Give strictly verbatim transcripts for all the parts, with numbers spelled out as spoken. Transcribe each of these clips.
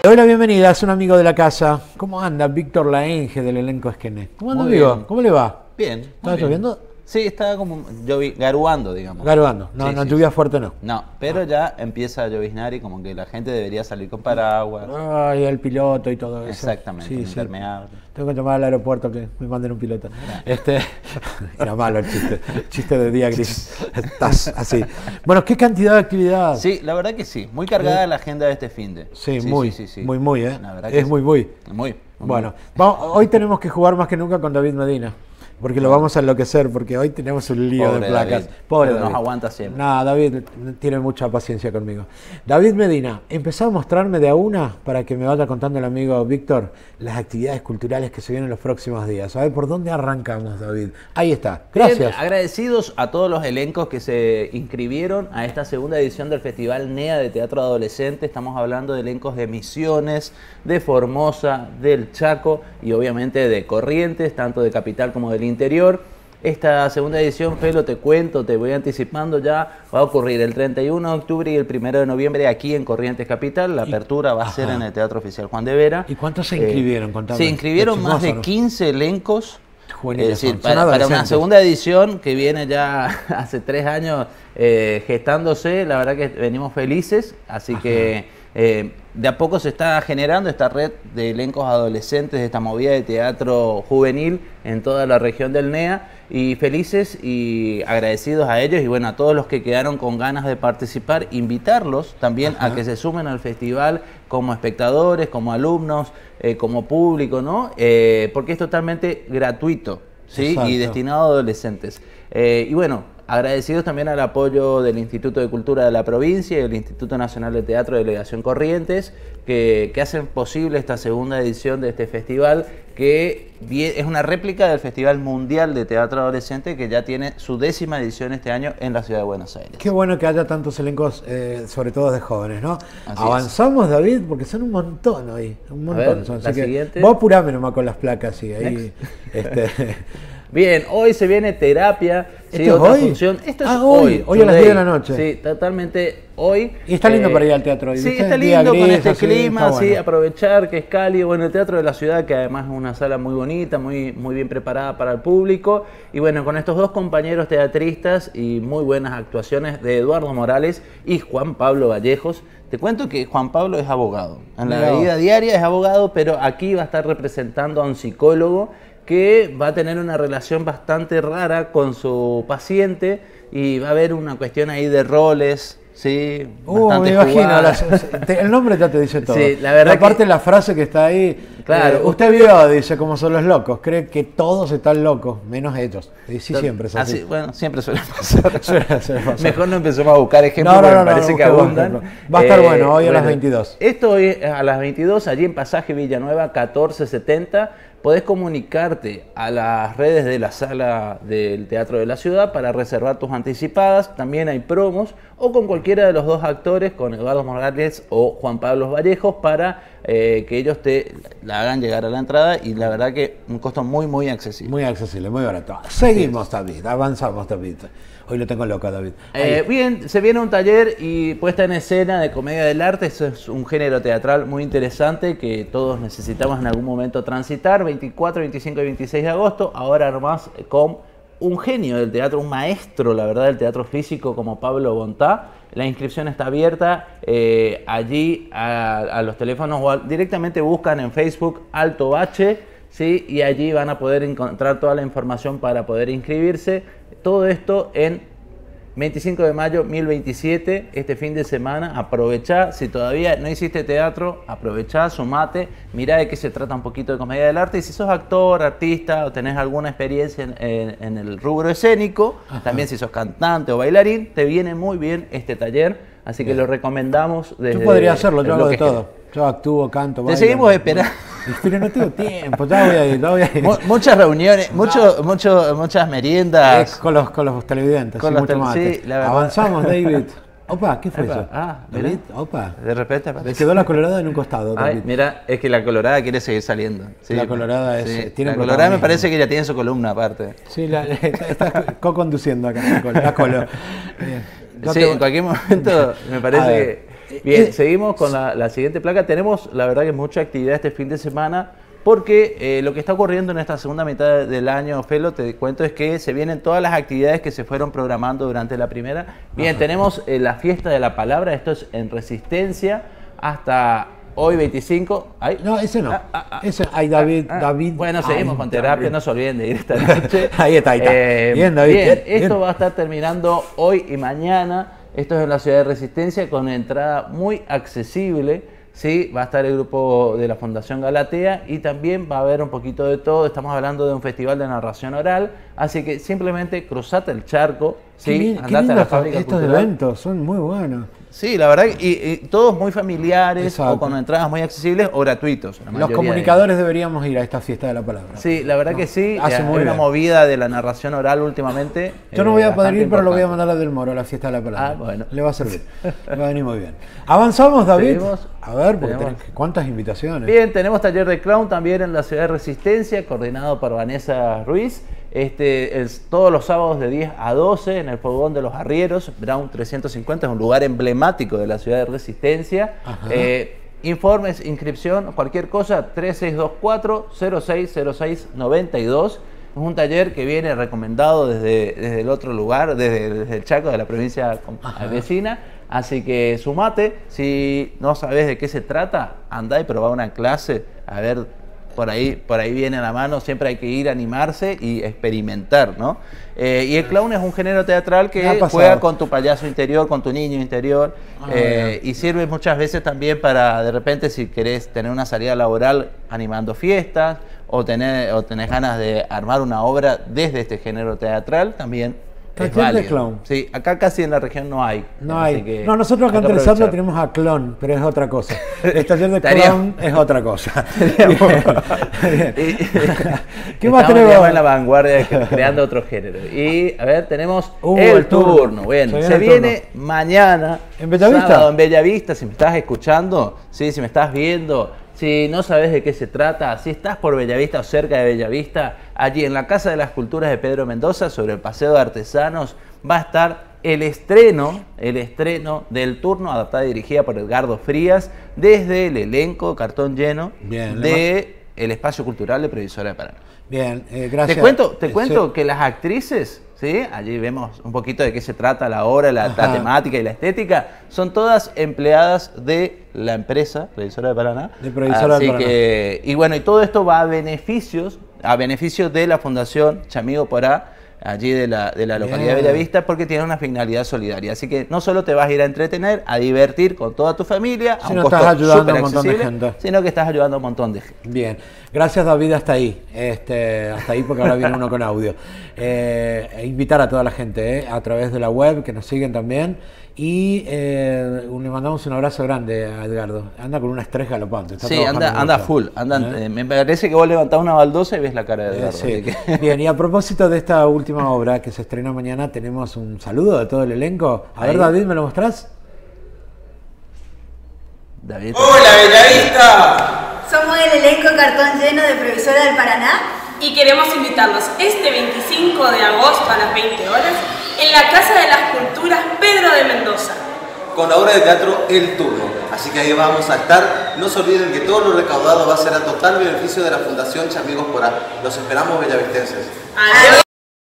Le doy la bienvenida, es un amigo de la casa. ¿Cómo anda Víctor Laenge del elenco Esquené? ¿Cómo anda, amigo? Bien. ¿Cómo le va? Bien. ¿Estaba lloviendo? Sí, estaba como llovi, garuando, digamos. Garuando, no, sí, no sí, lluvia sí. fuerte no. No, pero ah. ya empieza a lloviznar y como que la gente debería salir con paraguas. Ay, el piloto y todo eso. Exactamente, sí, impermeable. Sí. Tengo que tomar al aeropuerto que me manden un piloto. Este, era malo el chiste, chiste de día gris. Estás así. Bueno, ¿qué cantidad de actividad? Sí, la verdad que sí. Muy cargada ¿Sí? la agenda de este finde. Sí, sí, muy, sí, sí, sí. muy, muy, ¿eh? Es sí. muy, muy. Muy. muy bueno, vamos, hoy tenemos que jugar más que nunca con David Medina. Porque lo vamos a enloquecer, porque hoy tenemos un lío Pobre de placas. David. Pobre Pero David. Nos aguanta siempre. No, David tiene mucha paciencia conmigo. David Medina, empezá a mostrarme de a una para que me vaya contando el amigo Víctor las actividades culturales que se vienen los próximos días. A ver, ¿por dónde arrancamos, David? Ahí está. Gracias. Bien, agradecidos a todos los elencos que se inscribieron a esta segunda edición del Festival NEA de Teatro Adolescente. Estamos hablando de elencos de Misiones, de Formosa, del Chaco y obviamente de Corrientes, tanto de Capital como del interior. Esta segunda edición, Felo, te cuento, te voy anticipando ya, va a ocurrir el treinta y uno de octubre y el primero de noviembre aquí en Corrientes Capital. La apertura va a ser en el Teatro Oficial Juan de Vera. ¿Y cuántos se inscribieron? Eh, se inscribieron más de quince elencos. Juveniles, es decir, para, para una segunda edición que viene ya hace tres años eh, gestándose, la verdad que venimos felices, así Ajá. que eh, de a poco se está generando esta red de elencos adolescentes, de esta movida de teatro juvenil en toda la región del NEA, y felices y agradecidos a ellos y bueno, a todos los que quedaron con ganas de participar, invitarlos también Ajá. a que se sumen al festival como espectadores, como alumnos, eh, como público, ¿no? Eh, porque es totalmente gratuito, ¿sí? Exacto. Y destinado a adolescentes. Eh, y bueno, agradecidos también al apoyo del Instituto de Cultura de la provincia y del Instituto Nacional de Teatro Delegación Corrientes, que, que hacen posible esta segunda edición de este festival, que es una réplica del Festival Mundial de Teatro Adolescente, que ya tiene su décima edición este año en la ciudad de Buenos Aires. Qué bueno que haya tantos elencos, eh, sobre todo de jóvenes, ¿no? Así Avanzamos, es. Son, David, porque son un montón hoy, un montón. A ver, son, la así siguiente. Que vos apurame nomás con las placas y ahí... este, Bien, hoy se viene terapia. ¿Esto ¿sí? es Otra hoy? función. Esto es ah, hoy. Hoy, hoy a las diez de la noche. Sí, totalmente hoy. Y está lindo eh, para ir al teatro hoy. Sí, ¿viste? está lindo gris, con este así, clima, bueno. sí, aprovechar que es cálido. Bueno, el Teatro de la Ciudad, que además es una sala muy bonita, muy, muy bien preparada para el público. Y bueno, con estos dos compañeros teatristas y muy buenas actuaciones de Eduardo Morales y Juan Pablo Vallejos. Te cuento que Juan Pablo es abogado. En la no. vida diaria es abogado, pero aquí va a estar representando a un psicólogo que va a tener una relación bastante rara con su paciente y va a haber una cuestión ahí de roles, ¿sí? Uh, me imagino, las, el nombre ya te dice todo. Sí, la verdad. Aparte que, la frase que está ahí, claro, eh, usted vio, dice, como son los locos, cree que todos están locos, menos ellos. Y sí, siempre es así. así. Bueno, siempre suele pasar. suele, suele pasar. Mejor no empezamos a buscar ejemplos, no, no, porque no, me parece no, que abundan. Ejemplo. Va a estar eh, bueno, hoy bueno, a las veintidós. Esto hoy a las veintidós, allí en Pasaje Villanueva catorce setenta. Podés comunicarte a las redes de la sala del Teatro de la Ciudad para reservar tus anticipadas. También hay promos o con cualquiera de los dos actores, con Eduardo Morales o Juan Pablo Vallejos, para eh, que ellos te la hagan llegar a la entrada, y la verdad que un costo muy, muy accesible. Muy accesible, muy barato. Seguimos, David, avanzamos, David. Hoy lo tengo loco, David. Eh, bien, se viene un taller y puesta en escena de comedia del arte. Eso es un género teatral muy interesante que todos necesitamos en algún momento transitar. veinticuatro, veinticinco y veintiséis de agosto. Ahora nomás con un genio del teatro, un maestro, la verdad, del teatro físico como Pablo Bontá. La inscripción está abierta eh, allí a, a los teléfonos o a, directamente buscan en Facebook Alto Bache, ¿sí? Y allí van a poder encontrar toda la información para poder inscribirse. Todo esto en veinticinco de mayo mil veintisiete, este fin de semana. Aprovechá, si todavía no hiciste teatro, aprovechá, sumate, mirá de qué se trata un poquito de comedia del arte. Y si sos actor, artista o tenés alguna experiencia en, en, en el rubro escénico, Ajá. también si sos cantante o bailarín, te viene muy bien este taller, así bien. que lo recomendamos. Desde Yo podría hacerlo, yo hago de todo. Quiera. Yo actúo, canto, bailo. Te seguimos esperando. Pero no tengo tiempo, ya voy a ir, ya voy a ir. Muchas reuniones, mucho, mucho, muchas meriendas. Eh, con, los, con los televidentes, con sí, los mucho tel mate. sí, la verdad. Avanzamos, David. Opa, ¿qué fue Epa, eso? Ah, David, opa. De repente aparece. Le quedó la colorada en un costado. Ay, mira, es que la colorada quiere seguir saliendo. Sí, la colorada es. Sí, tiene la colorada me parece que ya tiene su columna aparte. Sí, la, está co-conduciendo acá. La colo. Sí, te... en cualquier momento me parece que. Bien, Eh, seguimos con la, la siguiente placa. Tenemos, la verdad, que mucha actividad este fin de semana, porque eh, lo que está ocurriendo en esta segunda mitad del año, Felo, te cuento, es que se vienen todas las actividades que se fueron programando durante la primera. Bien, Ajá. tenemos eh, la fiesta de la palabra, esto es en Resistencia, hasta hoy veinticinco. ¿Ay? No, ese no. Ah, ah, ah, ese, ay, David, ah, ah. David. Bueno, seguimos ay, con terapia, David. no se olviden de ir esta noche. Ahí está, ahí está. Eh, bien, David. Bien, Bien, esto bien. va a estar terminando hoy y mañana. Esto es en la ciudad de Resistencia, con entrada muy accesible. Sí, va a estar el grupo de la Fundación Galatea y también va a haber un poquito de todo. Estamos hablando de un festival de narración oral, así que simplemente cruzate el charco, Qué, ¿sí? lindo, qué andate a la lindo fábrica estos cultural. eventos, son muy buenos. Sí, la verdad, y, y todos muy familiares, Exacto. o con entradas muy accesibles o gratuitos. la Los mayoría comunicadores deberíamos ir a esta fiesta de la palabra. de ellos. Sí, la verdad No, que sí. hace Hay muy una bien. movida de la narración oral últimamente. Yo no eh, voy a poder bastante ir, pero lo voy a importante. mandar a Del Moro a la fiesta de la palabra. Ah, bueno. Le va a servir. Le va a venir muy bien. Avanzamos, David. Seguimos. A ver, porque Tenemos- tenés- ¿cuántas invitaciones? Bien, tenemos taller de clown también en la ciudad de Resistencia, coordinado por Vanessa Ruiz. Este, es todos los sábados de diez a doce en el Fogón de los Arrieros, Brown trescientos cincuenta, es un lugar emblemático de la ciudad de Resistencia. Ajá. Eh, informes, inscripción, cualquier cosa, tres seis dos cuatro, cero seis cero seis nueve dos. Es un taller que viene recomendado desde, desde el otro lugar, desde, desde el Chaco, de la provincia Ajá. vecina. Así que sumate, si no sabes de qué se trata, andá y probá una clase, a ver, por ahí, por ahí viene a la mano, siempre hay que ir a animarse y experimentar, ¿no? Eh, y el clown es un género teatral Me ha que pasado. juega con tu payaso interior, con tu niño interior, Ah, eh, y sirve muchas veces también para, de repente, si querés tener una salida laboral animando fiestas, o tener, o tenés ganas de armar una obra desde este género teatral, también es Taller de válido. clown. Sí, acá casi en la región no hay. No así hay. que No, nosotros acá hay en que Tres Hornos aprovechar. tenemos a Clon, pero es otra cosa. El taller de Estaría- Clon es otra cosa. Bien. Y- ¿Qué más Estamos, tenemos? digamos, en la vanguardia, creando otro género. Y a ver, tenemos Uh, el, el turno. turno. Bueno, Se se, viene el viene mañana. ¿En Bellavista? sábado, en Bellavista, si me estás escuchando, sí, si me estás viendo, si no sabes de qué se trata, si estás por Bellavista o cerca de Bellavista, allí en la Casa de las Culturas de Pedro Mendoza, sobre el Paseo de Artesanos, va a estar el estreno, el estreno del turno, adaptada y dirigida por Edgardo Frías, desde el elenco Cartón Lleno Bien, le de el Espacio Cultural de Previsora de Paraná. Bien, eh, gracias. Te cuento, te Eh, cuento sí. que las actrices, ¿sí? Allí vemos un poquito de qué se trata la obra, la, la Ajá. temática y la estética. Son todas empleadas de la empresa Previsora de Paraná. De Previsora Así de Paraná. que, y bueno, y todo esto va a beneficios, a beneficio de la Fundación Chamigo Porá, allí de la, de la localidad Bien. de Bellavista, porque tiene una finalidad solidaria. Así que no solo te vas a ir a entretener, a divertir con toda tu familia, a Sino un estás costo ayudando a un súper montón de accesible, gente. sino que estás ayudando a un montón de gente. Bien, gracias David, hasta ahí, este, hasta ahí porque ahora viene uno con audio. Eh, e invitar a toda la gente eh, a través de la web que nos siguen también y eh, le mandamos un abrazo grande a Edgardo. Anda con un estrés galopante. está Sí, trabajando anda, anda mucho. full. Anda, ¿Eh? eh, me parece que vos levantás una baldosa y ves la cara de Eh, Edgardo. sí. así que- Bien, y a propósito de esta última obra que se estrena mañana, tenemos un saludo de todo el elenco. A ver, Ahí. David, ¿me lo mostrás? David. ¡Hola, Bellavista! Somos el elenco Cartón Lleno de Previsora del Paraná. Y queremos invitarlos este veinticinco de agosto a las veinte horas en la Casa de las Culturas Pedro de Mendoza. Con la obra de teatro El Turno. Así que ahí vamos a estar. No se olviden que todo lo recaudado va a ser a total beneficio de la Fundación Chamigos Porá. Los esperamos, bellavistenses. Adiós.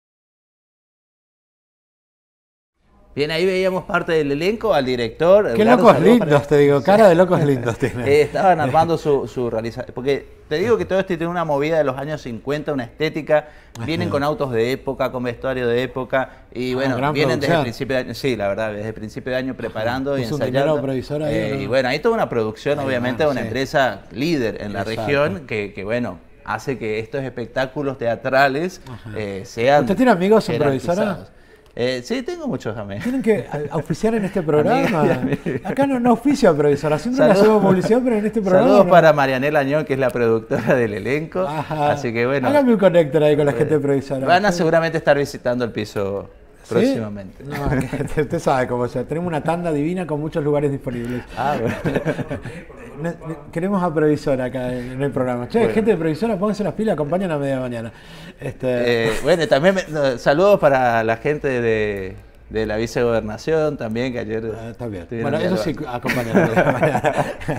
Bien, ahí veíamos parte del elenco, al director. Qué Edgardo, locos saludos para- lindos, te digo, cara de locos lindos tiene. Eh, estaban armando su, su realización. Porque te digo que todo esto tiene una movida de los años cincuenta, una estética. Vienen Ajá. con autos de época, con vestuario de época. Y Ah, bueno, gran vienen desde el producción. principio de año. Sí, la verdad, desde el principio de año preparando y Puso un ensayando. dinero Previsora ahí, Eh, ¿o no? Y bueno, hay toda una producción, Ahí obviamente, va, de una sí. empresa líder en la Exacto. región que, que, bueno, hace que estos espectáculos teatrales eh, sean. ¿Usted tiene amigos en Previsora? jerarquizados. Eh, sí, tengo muchos amigos. Tienen que auspiciar en este programa. Amiga y amiga. Acá no, no auspicia Previsora, siempre le Saludos. hacemos publicidad, pero en este programa. Saludos no. para Marianela Añón, que es la productora del elenco. Ajá. Así que bueno, Hágame un conector ahí con la gente de Previsora. van a seguramente estar visitando el piso ¿Sí? próximamente. No, que usted sabe cómo es. Tenemos una tanda divina con muchos lugares disponibles. Ah, bueno. Ne- ne- Queremos a Previsora acá en en el programa. Che, Bueno. gente de Previsora, pónganse las pilas, acompañan a media mañana. Este, Eh, bueno, y también me- no, saludos para la gente de, de la vicegobernación también, que ayer... Ah, está bien. estuvieron Bueno, eso sí, dialogando. acompañarlo.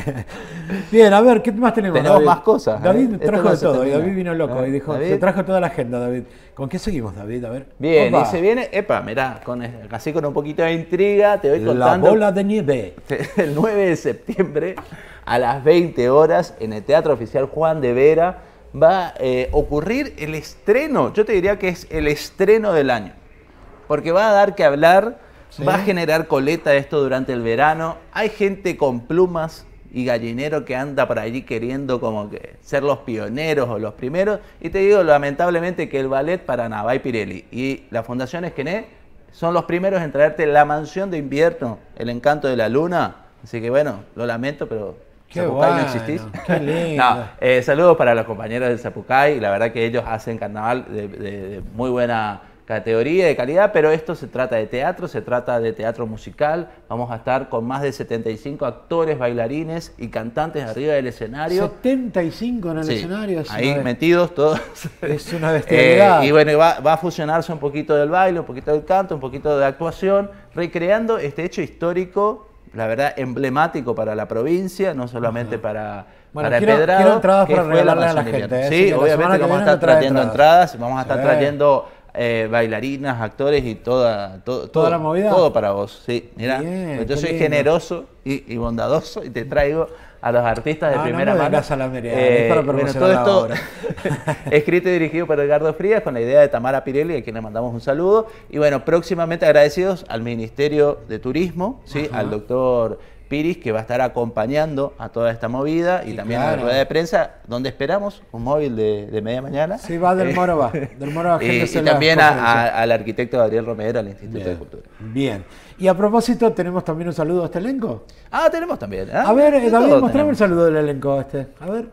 Bien, a ver, ¿qué más tenemos? Tenemos David? más cosas, David ¿eh? Esto trajo no de se todo, y termina. David vino loco Ah, y dijo, David. se trajo toda la agenda, David. ¿Con qué seguimos, David? A ver. Bien, Opa. y se viene, epa, mirá, con, así con un poquito de intriga, te voy La contando. bola de nieve. El nueve de septiembre a las veinte horas en el Teatro Oficial Juan de Vera va a eh, ocurrir el estreno, yo te diría que es el estreno del año, porque va a dar que hablar, ¿Sí? va a generar coleta esto durante el verano, hay gente con plumas y gallinero que anda por allí queriendo como que ser los pioneros o los primeros, y te digo lamentablemente que el Ballet Paraná by Pirelli y la Fundación Esquené son los primeros en traerte La Mansión de Invierno, El Encanto de la Luna, así que bueno, lo lamento, pero Qué Zapucay bueno, no existís. qué lindo. No, eh, saludos para los compañeros del Zapucay, la verdad que ellos hacen carnaval de, de- de muy buena categoría, de calidad, pero esto se trata de teatro, se trata de teatro musical, vamos a estar con más de setenta y cinco actores, bailarines y cantantes arriba del escenario. setenta y cinco en el Sí, escenario. Es ahí una, metidos todos. es una bestialidad. Eh, y bueno, y va, va a fusionarse un poquito del baile, un poquito del canto, un poquito de actuación, recreando este hecho histórico, la verdad, emblemático para la provincia, no solamente para, Bueno, para quiero- Empedrado, quiero entradas que para fue la regalarle a la Mansión de gente, Invierno. ¿eh? Sí, Así que la obviamente semana que que vamos a viene estar me trae trayendo entradas. entradas, vamos a estar Sí. trayendo eh, bailarinas, actores y toda, to- ¿Toda todo, la movida? todo para vos. Sí, mira, Bien, yo qué soy lindo. generoso y, y bondadoso y te traigo a los artistas de No, no primera me mano. vengas a la merienda, es para promocionar todo esto ahora. escrito y dirigido por Edgardo Frías con la idea de Tamara Pirelli, a quien le mandamos un saludo. Y bueno, próximamente agradecidos al Ministerio de Turismo, ¿sí? Ajá. Al doctor Piris, que va a estar acompañando a toda esta movida, y, Y también a claro. la rueda de prensa, donde esperamos un móvil de, de media mañana. Sí, va del Eh, Moro, va. Del Moro, y, agéndese y la también a- conferencia. a- al arquitecto Gabriel Romero, al Instituto de Bien. Cultura. Bien. Y a propósito, tenemos también un saludo a este elenco. Ah, tenemos también. ¿eh? A ver, De eh, David, todo mostrame el tenemos. saludo del elenco este. A ver.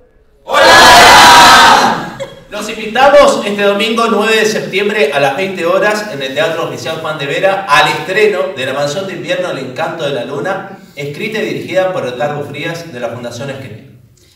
Los invitamos este domingo nueve de septiembre a las veinte horas en el Teatro Oficial Juan de Vera al estreno de La Mansión de Invierno, El Encanto de la Luna, escrita y dirigida por Edgardo Frías de la Fundación Esquené.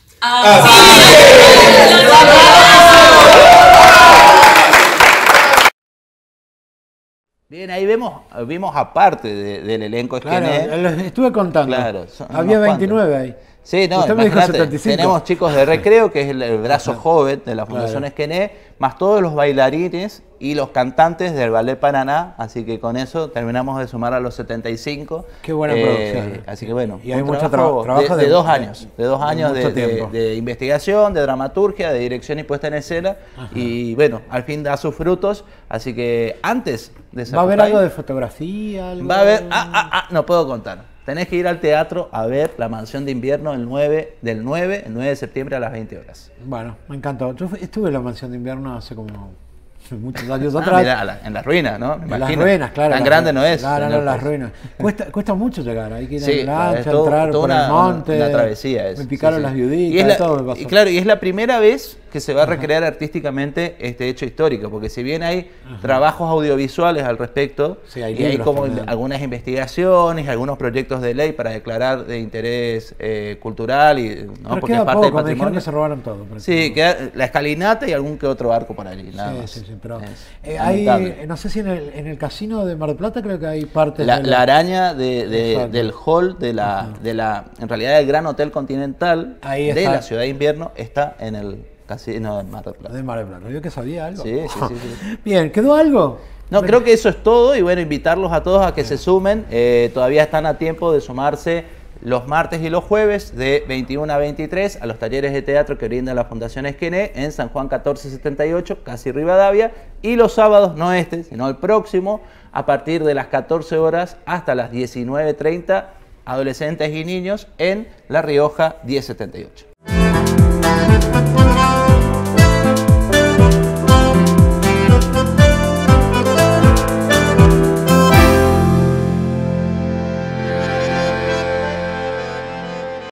Bien, ahí vemos, vimos aparte de- del elenco Claro, Esquené. eh, les estuve contando. Claro, son Había unos veintinueve ahí. Sí, no, Usted me dijo imagínate, setenta y cinco. tenemos chicos de recreo, que es el, el brazo joven de la Fundación Claro. Esquené, más todos los bailarines y los cantantes del Ballet Paraná, así que con eso terminamos de sumar a los setenta y cinco. Qué buena producción. Así que bueno, Y hay un mucho trabajo tra- trabajo de, de- de dos de- años, de dos de años de, mucho de- tiempo. de investigación, de dramaturgia, de dirección y puesta en escena, y bueno, al fin da sus frutos, así que antes de ¿Va a haber Zapucay- algo de fotografía? Algo? Va a haber, ah, ah, ah, no puedo contar. Tenés que ir al teatro a ver La Mansión de Invierno el nueve, del nueve, el nueve de septiembre a las veinte horas. Bueno, me encantó. Yo fui- estuve en la mansión de invierno hace como muchos años Ah, atrás. mirá, a la- en las ruinas, ¿no? Me En las imagino. ruinas, claro. Tan las grande ruinas. no es. Claro, no, señor las Paz. ruinas. Cuesta, cuesta mucho llegar, hay que ir Sí, en claro, lancha, es todo- entrar toda por una, el monte. una travesía es. Me picaron sí, sí. las Y viuditas, es la- todo me pasó. y claro, y es la primera vez que se va a recrear artísticamente este hecho histórico, porque si bien hay trabajos audiovisuales al respecto, Sí, hay y hay libros como también. algunas investigaciones, algunos proyectos de ley para declarar de interés eh, cultural, y, ¿no? Pero porque queda es parte poco, del me dijeron patrimonio. que se robaron todo. por Sí, ejemplo. queda la escalinata y algún que otro barco por allí, nada Sí, más. sí, sí, pero Es eh, hay, lamentable. no sé si en el, en el casino de Mar del Plata creo que hay partes La, de la araña de, de- Exacto. del hall de la, de la, en realidad del Gran Hotel Continental Ahí de está. la Ciudad de Invierno está en el casino de Mar del Plata. de Mar del Plata. Yo que sabía algo. Sí, sí, sí, sí. Bien, ¿quedó algo? No, creo que eso es todo, y bueno, invitarlos a todos a que se sumen. Eh, todavía están a tiempo de sumarse los martes y los jueves de veintiuno a veintitrés a los talleres de teatro que brinda la Fundación Esquené en San Juan catorce setenta y ocho, casi Rivadavia, y los sábados, no este, sino el próximo, a partir de las catorce horas hasta las diecinueve treinta, adolescentes y niños en La Rioja diez setenta y ocho.